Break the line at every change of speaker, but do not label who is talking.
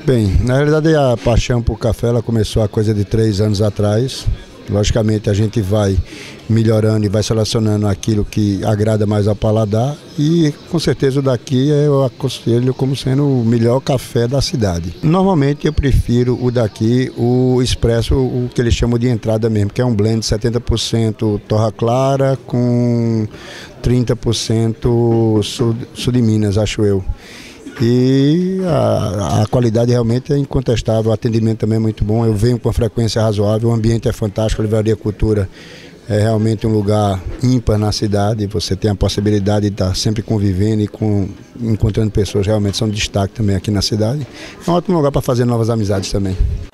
Bem, na realidade a paixão por café ela começou há coisa de 3 anos atrás. Logicamente a gente vai melhorando e vai selecionando aquilo que agrada mais ao paladar e com certeza o daqui eu aconselho como sendo o melhor café da cidade. Normalmente eu prefiro o daqui, o expresso, o que eles chamam de entrada mesmo, que é um blend de 70% torra clara com 30% sul de Minas, acho eu. E a qualidade realmente é incontestável, o atendimento também é muito bom, eu venho com uma frequência razoável, o ambiente é fantástico, a Livraria Cultura é realmente um lugar ímpar na cidade, você tem a possibilidade de estar sempre convivendo e encontrando pessoas realmente são de destaque também aqui na cidade. É um ótimo lugar para fazer novas amizades também.